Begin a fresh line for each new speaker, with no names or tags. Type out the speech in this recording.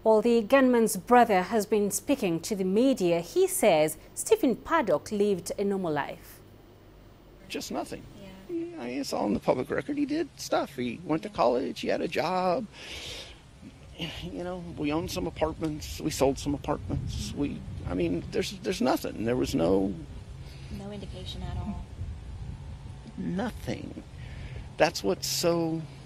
Well, the gunman's brother has been speaking to the media. He says Stephen Paddock lived a normal life.
Just nothing. Yeah. I mean, it's all in the public record. He did stuff. He went to college. He had a job. You know, we owned some apartments. We sold some apartments. I mean, there's nothing. There was no
indication at all.
Nothing. That's what's so